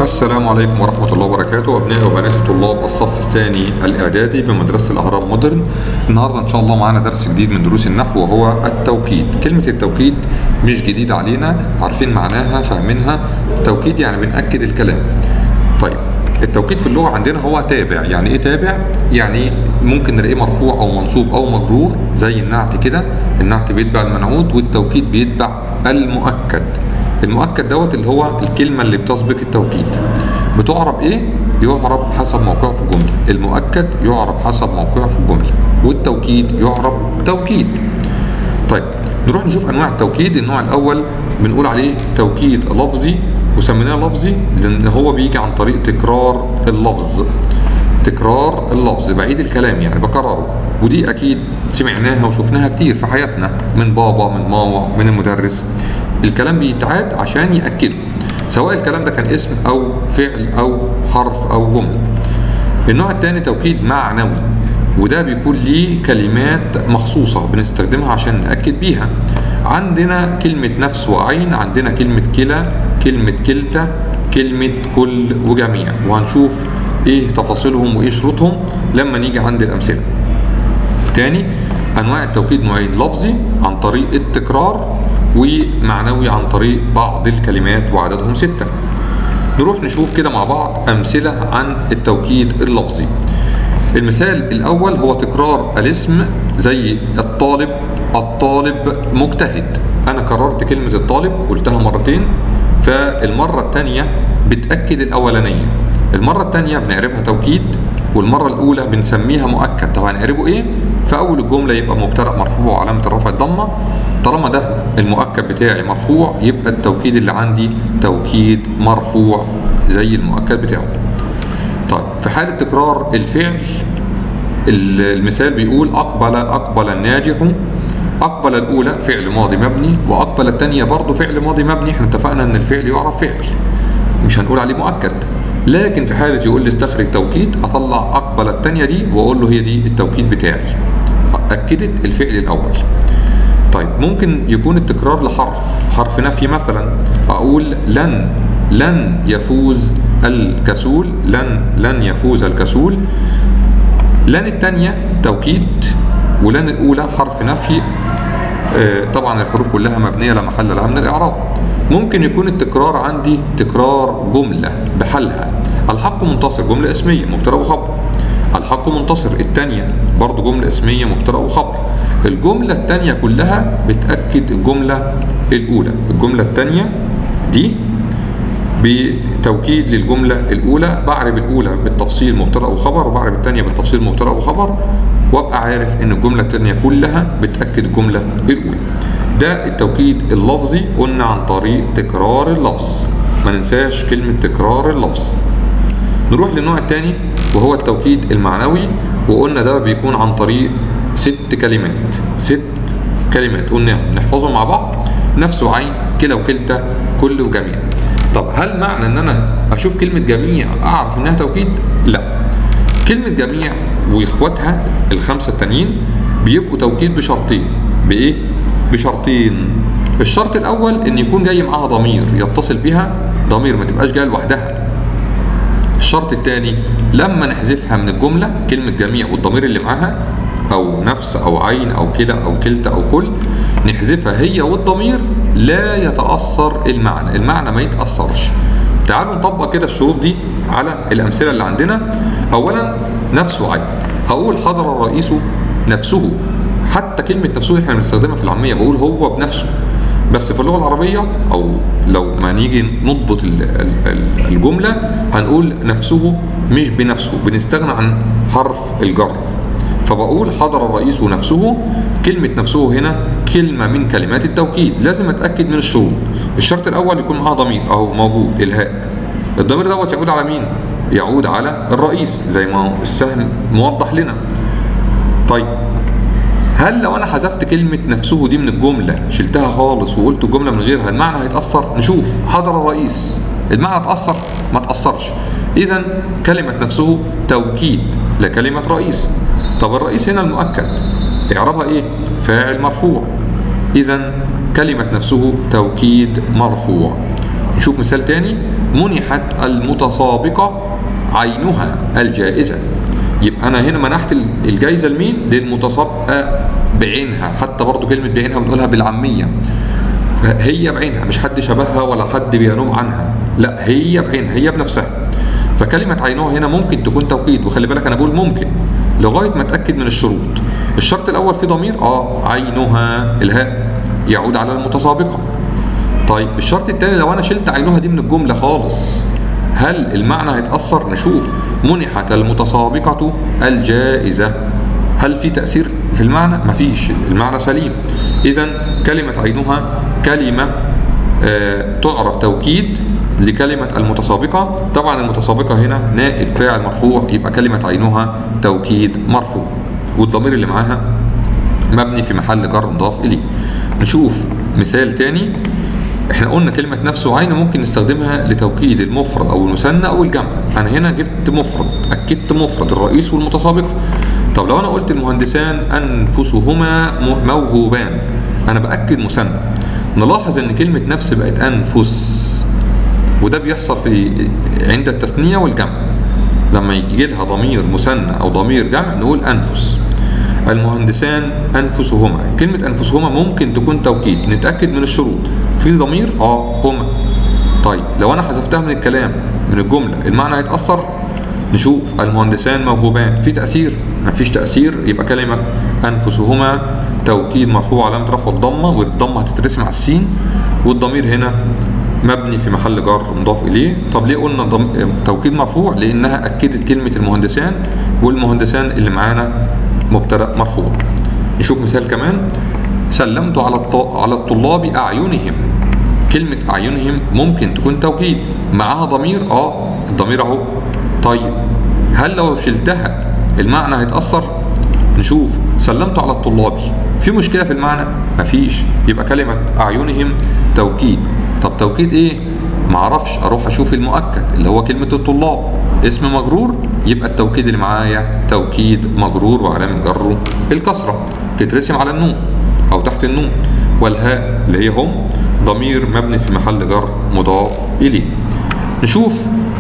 السلام عليكم ورحمة الله وبركاته، أبنائي وبناتي طلاب الصف الثاني الإعدادي بمدرسة الأهرام مودرن. النهاردة إن شاء الله معانا درس جديد من دروس النحو وهو التوكيد. كلمة التوكيد مش جديدة علينا، عارفين معناها فاهمينها. توكيد يعني بنأكد الكلام. طيب التوكيد في اللغة عندنا هو تابع. يعني إيه تابع؟ يعني ممكن نلاقيه مرفوع أو منصوب أو مجرور زي النعت كده. النعت بيتبع المنعوت والتوكيد بيتبع المؤكد. المؤكد دوت اللي هو الكلمة اللي بتسبق التوكيد. بتعرب ايه؟ يعرب حسب موقعه في الجملة. المؤكد يعرب حسب موقعه في الجملة، والتوكيد يعرب توكيد. طيب نروح نشوف انواع التوكيد. النوع الاول بنقول عليه توكيد لفظي، وسميناه لفظي لان هو بيجي عن طريق تكرار اللفظ. تكرار اللفظ، بعيد الكلام يعني بكرره، ودي اكيد سمعناها وشفناها كتير في حياتنا من بابا من ماما من المدرس. الكلام بيتعاد عشان يأكده، سواء الكلام ده كان اسم أو فعل أو حرف أو جملة. النوع الثاني توكيد معنوي، وده بيكون ليه كلمات مخصوصة بنستخدمها عشان نأكد بيها. عندنا كلمة نفس وعين، عندنا كلمة كلا، كلمة كلتا، كلمة كل وجميع، وهنشوف ايه تفاصيلهم وايه شروطهم لما نيجي عند الأمثلة. تاني أنواع التوكيد نوعين: لفظي عن طريق التكرار، ومعنوي عن طريق بعض الكلمات وعددهم 6. نروح نشوف كده مع بعض أمثلة عن التوكيد اللفظي. المثال الأول هو تكرار الاسم زي الطالب. الطالب مجتهد. أنا كررت كلمة الطالب قلتها مرتين، فالمرة الثانية بتأكد الأولانية. المرة الثانية بنعربها توكيد، والمرة الأولى بنسميها مؤكد. طب هنعربه إيه؟ في أول الجملة يبقى مبتدأ مرفوع وعلامة الرفع الضمة. طالما ده المؤكد بتاعي مرفوع يبقى التوكيد اللي عندي توكيد مرفوع زي المؤكد بتاعه. طيب في حالة تكرار الفعل، المثال بيقول أقبل الناجح. أقبل الأولى فعل ماضي مبني، وأقبل الثانية برضه فعل ماضي مبني. احنا اتفقنا إن الفعل يعرف فعل، مش هنقول عليه مؤكد. لكن في حالة يقول لي استخرج توكيد، أطلع أقبل الثانية دي وأقول له هي دي التوكيد بتاعي، أكدت الفعل الأول. طيب ممكن يكون التكرار لحرف، حرف نفي مثلا. أقول لن يفوز الكسول. لن يفوز الكسول. لن الثانية توكيد، ولن الأولى حرف نفي. طبعا الحروف كلها مبنية لا محل لها من الإعراب. ممكن يكون التكرار عندي تكرار جملة بحالها. الحق منتصر جملة اسمية مبتدأ وخبر. الحق منتصر الثانية برضو جملة اسمية مبتدأ وخبر. الجملة الثانية كلها بتأكد الجملة الأولى. الجملة الثانية دي بتوكيد للجملة الأولى. بعرب الأولى بالتفصيل مبتدأ وخبر، وبعرب الثانية بالتفصيل مبتدأ وخبر، وابقى عارف إن الجملة الثانية كلها بتأكد الجملة الأولى. ده التوكيد اللفظي، قلنا عن طريق تكرار اللفظ. ما ننساش كلمة تكرار اللفظ. نروح للنوع الثاني وهو التوكيد المعنوي، وقلنا ده بيكون عن طريق 6 كلمات. 6 كلمات قلناهم نحفظهم مع بعض: نفس وعين، كلا وكلتا، كل وجميع. طب هل معنى ان انا اشوف كلمة جميع اعرف انها توكيد؟ لا. كلمة جميع واخواتها ال5 التانيين بيبقوا توكيد بشرطين. بايه؟ بشرطين. الشرط الاول ان يكون جاي معاها ضمير يتصل بها، ضمير ما تبقاش جايه لوحدها. الشرط الثاني لما نحذفها من الجملة كلمة جميع والضمير اللي معاها، أو نفس أو عين أو كلا أو كلتا أو كل، نحذفها هي والضمير لا يتأثر المعنى. المعنى ما يتأثرش. تعالوا نطبق كده الشروط دي على الأمثلة اللي عندنا. أولا نفس وعين. هقول حضر الرئيس نفسه. حتى كلمة نفسه احنا بنستخدمها في العامية، بقول هو بنفسه. بس في اللغة العربية أو لو ما نيجي نضبط الجملة هنقول نفسه مش بنفسه، بنستغنى عن حرف الجر. فبقول حضر الرئيس نفسه. كلمة نفسه هنا كلمة من كلمات التوكيد، لازم أتأكد من الشروط. الشرط الأول يكون معاه ضمير أهو موجود، الهاء. الضمير دوت يعود على مين؟ يعود على الرئيس زي ما السهم موضح لنا. طيب هل لو انا حذفت كلمة نفسه دي من الجملة، شلتها خالص وقلت الجملة من غيرها، المعنى هيتأثر؟ نشوف. حضر الرئيس، المعنى اتأثر؟ ما تأثرش. اذا كلمة نفسه توكيد لكلمة رئيس. طب الرئيس هنا المؤكد، اعرابها ايه؟ فاعل مرفوع. اذا كلمة نفسه توكيد مرفوع. نشوف مثال تاني. منحت المتسابقة عينها الجائزة. يبقى أنا هنا منحت الجائزة لمين؟ للمتسابقة بعينها. حتى برضو كلمة بعينها بنقولها بالعامية، هي بعينها، مش حد شبهها ولا حد بينوم عنها، لا هي بعينها، هي بنفسها. فكلمة عينها هنا ممكن تكون توكيد، وخلي بالك أنا بقول ممكن لغاية ما أتأكد من الشروط. الشرط الأول في ضمير، عينها، الهاء يعود على المتسابقة. طيب الشرط الثاني لو أنا شلت عينها دي من الجملة خالص، هل المعنى هيتأثر؟ نشوف. منحت المتسابقة الجائزة، هل في تأثير في المعنى؟ مفيش، المعنى سليم. إذا كلمة عينها كلمة تعرب توكيد لكلمة المتسابقة. طبعا المتسابقة هنا نائب فاعل مرفوع، يبقى كلمة عينها توكيد مرفوع، والضمير اللي معاها مبني في محل جر مضاف إليه. نشوف مثال تاني. احنا قلنا كلمة نفس وعين ممكن نستخدمها لتوكيد المفرد أو المثنى أو الجمع. أنا هنا جبت مفرد، أكدت مفرد الرئيس والمتسابقة. طب لو أنا قلت المهندسان أنفسهما موهوبان، أنا بأكد مثنى. نلاحظ إن كلمة نفس بقت أنفس، وده بيحصل عند التثنية والجمع. لما يجي لها ضمير مثنى أو ضمير جمع نقول أنفس. المهندسان أنفسهما، كلمة أنفسهما ممكن تكون توكيد، نتأكد من الشروط. في ضمير هما. طيب لو أنا حذفتها من الكلام من الجملة المعنى هيتأثر؟ نشوف. المهندسان موهوبان، في تأثير؟ مفيش تأثير، يبقى كلمة أنفسهما توكيد مرفوع علامة رفعه الضمة، والضمة هتترسم على السين، والضمير هنا مبني في محل جر مضاف إليه. طب ليه قلنا توكيد مرفوع؟ لأنها أكدت كلمة المهندسان، والمهندسان اللي معانا مبتدأ مرفوع. نشوف مثال كمان. سلمت على الطلاب أعينهم. كلمة أعينهم ممكن تكون توكيد، معاها ضمير، الضمير أهو. طيب هل لو شلتها المعنى هيتأثر؟ نشوف. سلمت على الطلاب، في مشكلة في المعنى؟ مفيش، يبقى كلمة أعينهم توكيد. طب توكيد إيه؟ معرفش، أروح أشوف المؤكد اللي هو كلمة الطلاب، اسم مجرور، يبقى التوكيد اللي معايا توكيد مجرور وعلامة جره الكسرة، تترسم على النون أو تحت النون. والهاء اللي هي هم ضمير مبني في محل جر مضاف إليه. نشوف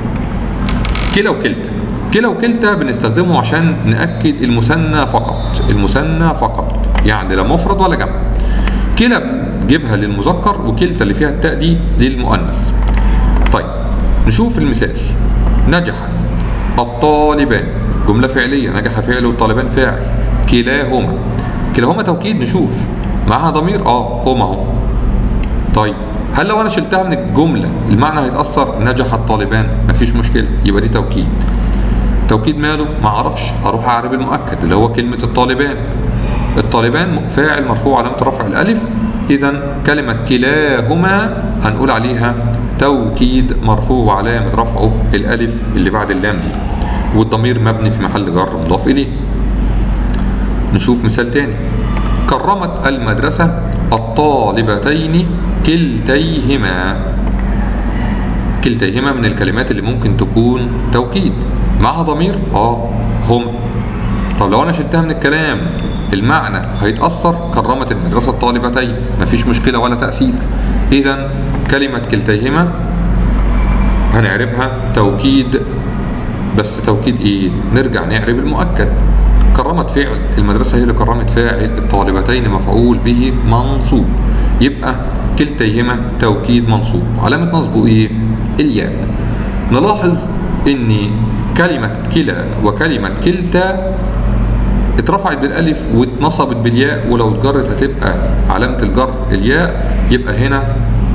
كلا وكلتا. كلا وكلتا بنستخدمه عشان نأكد المثنى فقط، المثنى فقط، يعني لا مفرد ولا جمع. كلا بنجيبها للمذكر، وكلتا اللي فيها التاء دي للمؤنث. طيب نشوف المثال. نجح الطالبان، جملة فعلية، نجح فعل والطالبان فاعل. كلاهما، كلاهما توكيد، نشوف معاها ضمير، هما اهو. طيب هل لو انا شلتها من الجملة المعنى هيتأثر؟ نجح الطالبان، مفيش مشكلة، يبقى دي توكيد. توكيد ماله؟ معرفش، اروح اعرب المؤكد اللي هو كلمة الطالبان. الطالبان فاعل مرفوع علامة رفع الألف، إذا كلمة كلاهما هنقول عليها توكيد مرفوع وعلامة رفعه الألف اللي بعد اللام دي، والضمير مبني في محل جر مضاف إليه. نشوف مثال تاني. كرمت المدرسة الطالبتين كلتيهما. كلتيهما من الكلمات اللي ممكن تكون توكيد، معها ضمير، هم. طب لو أنا شلتها من الكلام المعنى هيتأثر؟ كرمت المدرسة الطالبتين، مفيش مشكلة ولا تأثير. إذا كلمة كلتيهما هنعربها توكيد، بس توكيد إيه؟ نرجع نعرب المؤكد. كرمت فعل، المدرسة هي اللي كرمت فاعل، الطالبتين مفعول به منصوب، يبقى كلتيهما توكيد منصوب، علامة نصبه إيه؟ الياء. نلاحظ إن كلمة كلا وكلمة كلتا اترفعت بالالف واتنصبت بالياء، ولو اتجرت هتبقى علامة الجر الياء، يبقى هنا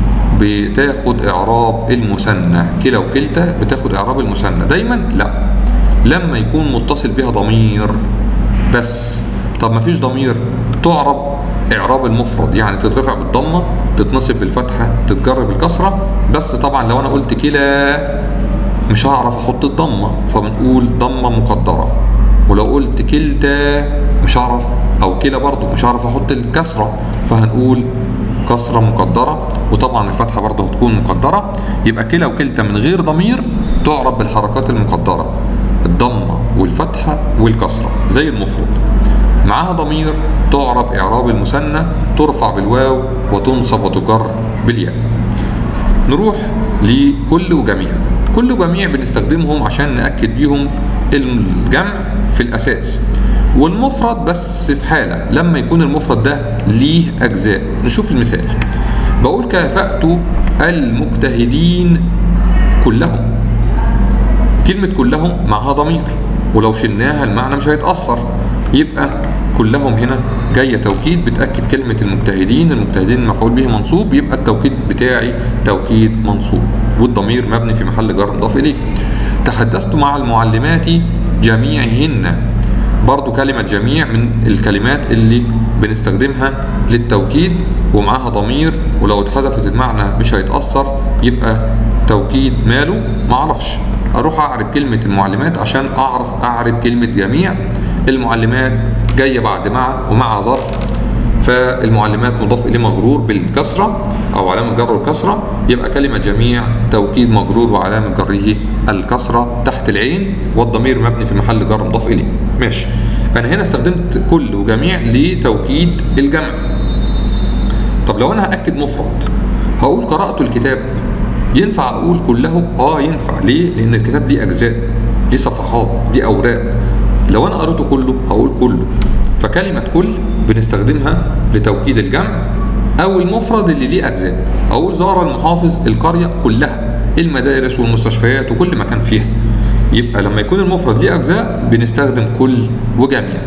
بتاخد اعراب المثنى. كلا وكلتا بتاخد اعراب المثنى دايما؟ لا، لما يكون متصل بها ضمير بس. طب مفيش ضمير تعرب اعراب المفرد، يعني تترفع بالضمه، تتنصب بالفتحه، تتجر بالكسره. بس طبعا لو انا قلت كلا مش هعرف احط الضمه، فبنقول ضمه مقدره. ولو قلت كلتا مش هعرف، او كلا برضو مش هعرف احط الكسره، فهنقول كسره مقدره، وطبعا الفتحه برضو هتكون مقدره. يبقى كلا وكلتا من غير ضمير تعرب بالحركات المقدره، الضمه والفتحه والكسره زي المفرد. معاها ضمير تعرب اعراب المثنى، ترفع بالواو وتنصب وتجر بالياء. نروح لكل وجميع. كل وجميع بنستخدمهم عشان نأكد بيهم الجمع في الأساس، والمفرد بس في حالة لما يكون المفرد ده ليه أجزاء. نشوف المثال. بقول كافأت المجتهدين كلهم. كلمة كلهم معها ضمير، ولو شلناها المعنى مش هيتأثر، يبقى كلهم هنا جاية توكيد بتأكد كلمة المجتهدين. المجتهدين مفعول به منصوب، يبقى التوكيد بتاعي توكيد منصوب، والضمير مبني في محل جر مضاف إليه. تحدثت مع المعلمات جميعهن. برضو كلمة جميع من الكلمات اللي بنستخدمها للتوكيد ومعاها ضمير، ولو اتحذفت المعنى مش هيتأثر، يبقى توكيد ماله؟ معرفش. اروح اعرب كلمة المعلمات عشان اعرف اعرب كلمة جميع. المعلمات جاية بعد مع ومع ظرف، فالمعلمات مضاف اليه مجرور بالكسرة او علامة جره الكسرة، يبقى كلمة جميع توكيد مجرور وعلامة جره الكسرة تحت العين، والضمير مبني في محل جر مضاف اليه. ماشي. انا هنا استخدمت كل وجميع لتوكيد الجمع. طب لو انا هأكد مفرد هقول قرأت الكتاب، ينفع اقول كله؟ ينفع. ليه؟ لان الكتاب ليه اجزاء، ليه صفحات، ليه اوراق. لو انا قريته كله هقول كله. فكلمة كل بنستخدمها لتوكيد الجمع او المفرد اللي ليه اجزاء. اقول زار المحافظ القرية كلها، المدارس والمستشفيات وكل مكان فيها. يبقى لما يكون المفرد ليه اجزاء بنستخدم كل وجميع.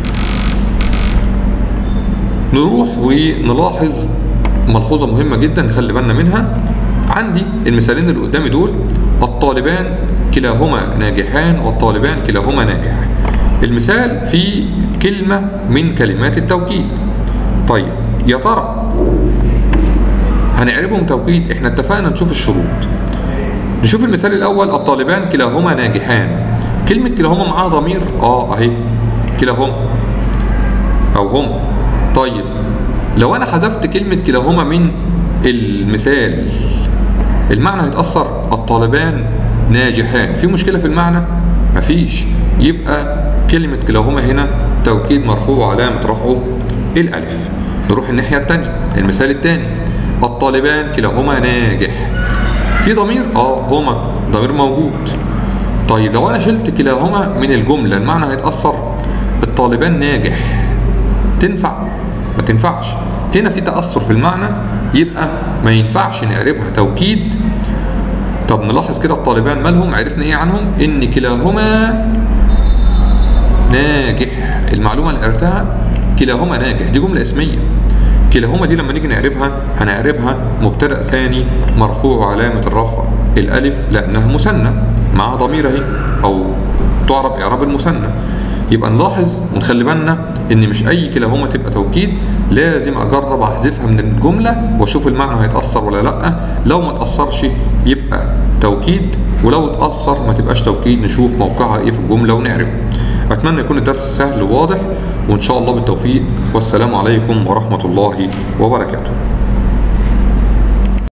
نروح ونلاحظ ملحوظة مهمة جدا نخلي بالنا منها. عندي المثالين اللي قدامي دول، الطالبان كلاهما ناجحان والطالبان كلاهما ناجح. المثال في كلمة من كلمات التوكيد. طيب يا ترى هنعربهم توكيد؟ احنا اتفقنا نشوف الشروط. نشوف المثال الاول، الطالبان كلاهما ناجحان. كلمة كلاهما معاها ضمير؟ اهي كلاهما او هم. طيب لو انا حذفت كلمة كلاهما من المثال المعنى هيتأثر. الطالبان ناجحان، في مشكلة في المعنى؟ مفيش. يبقى كلمة كلاهما هنا توكيد مرفوع وعلامة رفعه الألف. نروح الناحية التانية، المثال التاني، الطالبان كلاهما ناجح. في ضمير؟ هما ضمير موجود. طيب لو أنا شلت كلاهما من الجملة المعنى هيتأثر. الطالبان ناجح تنفع؟ ما تنفعش. هنا في تأثر في المعنى، يبقى ما ينفعش نعربها توكيد. طب نلاحظ كده الطالبان مالهم؟ عرفنا ايه عنهم؟ ان كلاهما ناجح. المعلومة اللي عرفتها كلاهما ناجح، دي جملة اسمية. كلاهما دي لما نيجي نعربها هنعربها مبتدأ ثاني مرفوع وعلامة الرفع الألف لأنها مثنى مع ضمير اهي، أو تعرب إعراب المثنى. يبقى نلاحظ ونخلي بالنا ان مش اي كلاهما تبقى توكيد، لازم اجرب احذفها من الجمله واشوف المعنى هيتاثر ولا لا. لو ما اتاثرش يبقى توكيد، ولو اتاثر ما تبقاش توكيد. نشوف موقعها ايه في الجمله ونعرفه. اتمنى يكون الدرس سهل وواضح، وان شاء الله بالتوفيق، والسلام عليكم ورحمه الله وبركاته.